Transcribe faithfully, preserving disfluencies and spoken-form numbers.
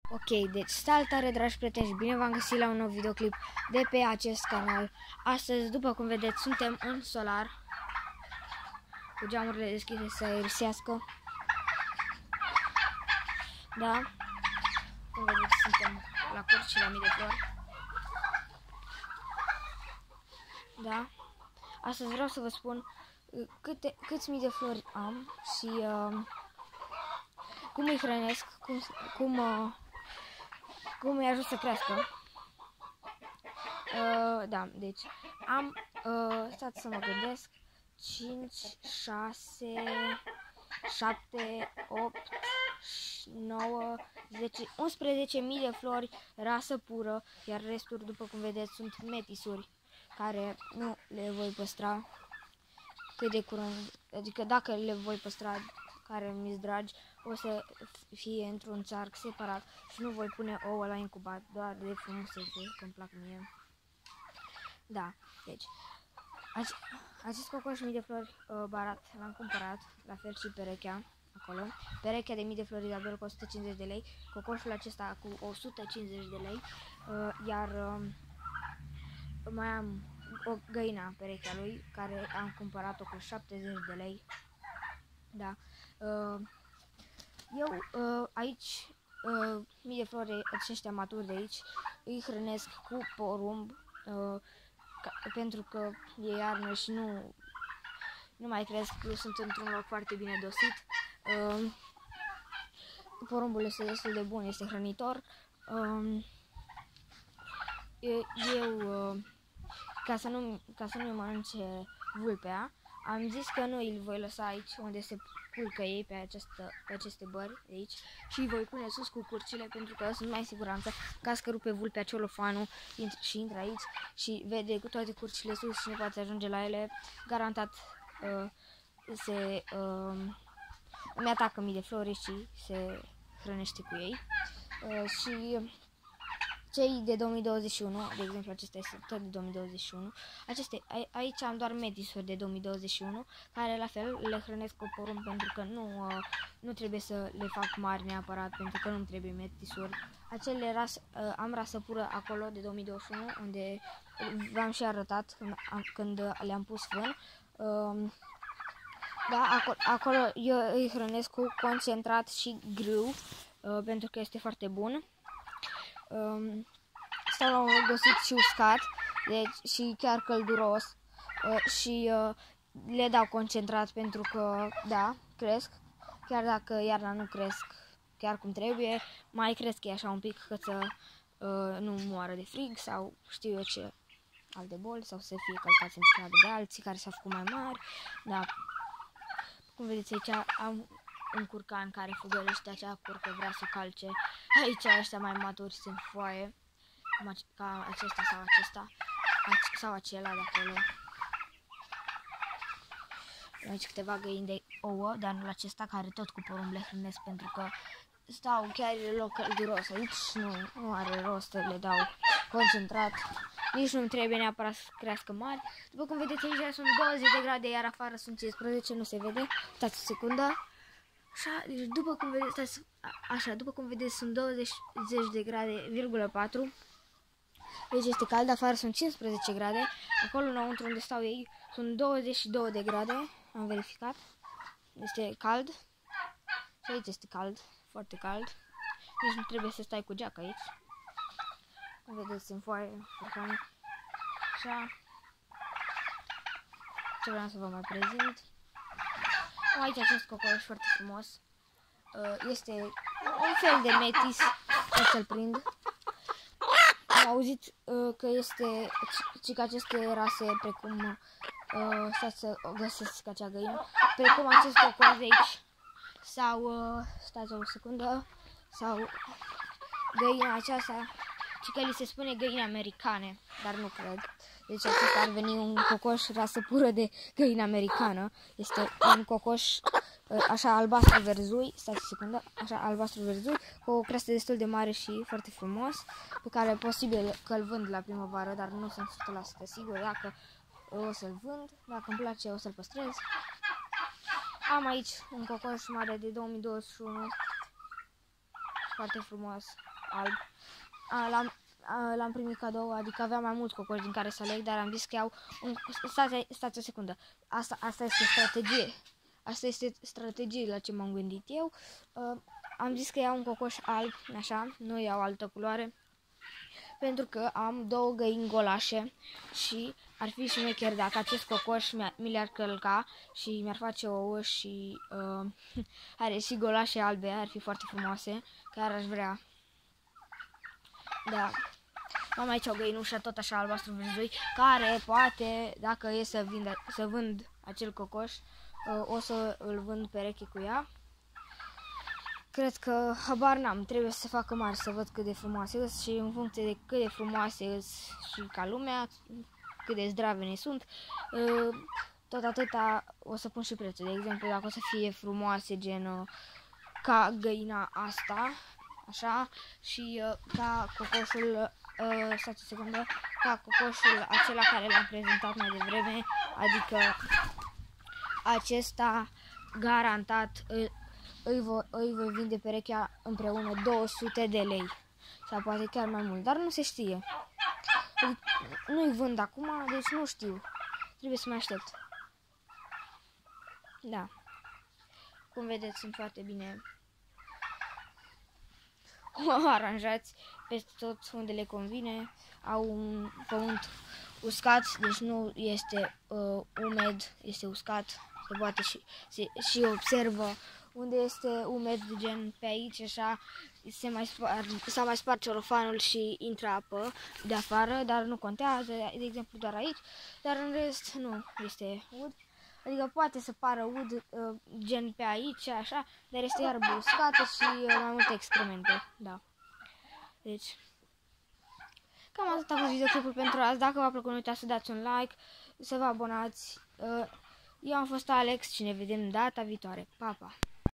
Ok, deci salutare dragi prieteni și bine v-am găsit la un nou videoclip de pe acest canal. Astăzi, după cum vedeți, suntem în solar cu geamurile deschise să aerisească. Da? Cum vedeți, suntem la curci la mii de flori. Da? Astăzi vreau să vă spun câte, câți mii de flori am și uh, cum îi hrănesc, cum, cum, uh, cum îi ajut să crească. Uh, da, deci am, uh, stați să mă gândesc, cinci, șase, șapte, opt, nouă, zece, unsprezece mii de flori rasă pură, iar restul, după cum vedeți, sunt metisuri care nu le voi păstra cât de curând, adică dacă le voi păstra, care mi-s dragi, o să fie într-un țarc separat și nu voi pune ouă la incubat, doar de frumusețe, că îmi plac mie. Da, deci, acest cocoș mii de flori uh, barat l-am cumpărat, la fel și perechea, acolo. Perechea de mii de flori Isabel cu o sută cincizeci de lei, cocoșul acesta cu o sută cincizeci de lei, uh, iar uh, mai am o găina perechea lui, care am cumpărat-o cu șaptezeci de lei. Da. Uh, eu uh, aici, uh, mii de flori aceștia maturi de aici, îi hrănesc cu porumb, uh, ca, pentru că e iarnă și nu, nu mai cresc, eu sunt într-un loc foarte bine dosit. Uh, porumbul este destul de bun, este hrănitor. Uh, eu, uh, ca să nu, ca să nu mănânce vulpea, am zis că nu îl voi lăsa aici unde se culcă ei, pe, această, pe aceste bări de aici, și îi voi pune sus cu curcile, pentru că sunt mai siguranță. Caz că rupe vulpea ciolofanul și intră aici și vede cu toate curcile sus și nu poate ajunge la ele, garantat uh, se uh, îmi atacă mii de flori și se hrănește cu ei. Uh, și cei de două mii douăzeci și unu, de exemplu acesta este tot de două mii douăzeci și unu, aceste, a, aici am doar metisuri de două mii douăzeci și unu, care la fel le hrănesc cu porumb, pentru că nu, uh, nu trebuie să le fac mari neapărat, pentru că nu trebuie metisuri. Acele ras, uh, am rasă pură acolo de două mii douăzeci și unu, unde v-am și arătat când, când le-am pus fân. Uh, da, acolo, acolo eu îi hrănesc cu concentrat și grâu, uh, pentru că este foarte bun. Um, stau la un loc dosit și uscat, deci și chiar călduros, uh, și uh, le dau concentrat pentru că, da, cresc, chiar dacă iarna nu cresc chiar cum trebuie, mai cresc ei așa un pic, că să uh, nu moară de frig sau știu eu ce alte boli, sau să fie călcați în picioare de alții care s-au făcut mai mari. Da, cum vedeți aici am un curcan care fugărește acea curcă, vrea să calce. Aici ăștia mai maturi se înfoaie, ca acesta sau acesta, sau acela de acolo. Aici câteva găini de ouă, dar nu la acesta, care tot cu porumb le hrănesc, pentru că stau chiar loc călduros. Aici nu, nu are rost să le dau concentrat. Nici nu trebuie neapărat să crească mari. După cum vedeți aici sunt douăzeci de grade, iar afară sunt cincisprezece, nu se vede. Stați o secundă. Așa, deci după cum vedeți, așa, după cum vedeți sunt douăzeci de grade, virgulă patru. Deci este cald, afară sunt cincisprezece grade. Acolo înăuntru unde stau ei sunt douăzeci și două de grade, am verificat. Este cald. Și aici este cald, foarte cald. Deci nu trebuie să stai cu geacă aici. Cum vedeți, în foaie, curcani. Așa. Ce vreau să vă mai prezint. Aici acest cocoș foarte frumos. Este un fel de metis, o să-l prind. Am auzit că este, că aceste rase, precum, stați să găsesc acea găină, precum acest cocoș de aici, sau, stați o secundă, sau găina aceasta, ci că li se spune găini americane, dar nu cred. Deci acesta ar veni un cocoș rasă pură de găină americană. Este un cocoș așa albastru verzui, stați o secundă, așa albastru verzui, cu o creastă destul de mare și foarte frumos, pe care posibil că îl vând la primăvară, dar nu sunt o sută la sută sigur dacă o să-l vând. Dacă îmi place o să-l păstrez. Am aici un cocoș mare de două mii douăzeci și unu, foarte frumos. alb. L-am L-am primit cadou, adică aveam mai mulți cocoși din care să aleg, dar am zis că iau un... Stați, stați o secundă. Asta, asta este strategie. Asta este strategie la ce m-am gândit eu. Uh, am zis că iau un cocoș alb, așa, nu iau altă culoare, pentru că am două găini golașe și ar fi șmecher dacă acest cocoș mi le-ar călca și mi-ar face ouă și uh, are și golașe albe, ar fi foarte frumoase, chiar aș vrea. Da. Am aici o găinușă tot așa albastru vârzui, care poate, dacă e să, vinde, să vând acel cocoș, o să îl vând pereche cu ea. Cred că, habar n-am, trebuie să facă mari să văd cât de frumoase îs și în funcție de cât de frumoase îs și ca lumea, cât de zdravene sunt, tot atâta o să pun și prețul. De exemplu, dacă o să fie frumoase, gen ca găina asta, așa, și ca cocoșul, Uh, stați o secundă, ca cocoșul acela care l-am prezentat mai devreme, adică acesta garantat îi, îi, voi, îi voi vinde perechea împreună două sute de lei sau poate chiar mai mult, dar nu se știe. Nu-i vând acum, deci nu știu, trebuie să mai aștept. Da, cum vedeți sunt foarte bine aranjați peste tot unde le convine, au un pământ uscat, deci nu este uh, umed, este uscat, se poate și, se, și observă unde este umed, gen pe aici, așa, se mai spar, s-a mai spart corofanul și intră apă de afară, dar nu contează, de exemplu doar aici, dar în rest nu este ud. Adică poate să pară ud, uh, gen pe aici, așa, dar este iarbă uscată și uh, mai multe excremente, da. Deci, cam atât a fost videoclipul pentru azi. Dacă v-a plăcut, nu uitați să dați un like, să vă abonați. Uh, eu am fost Alex și ne vedem data viitoare. Pa, pa!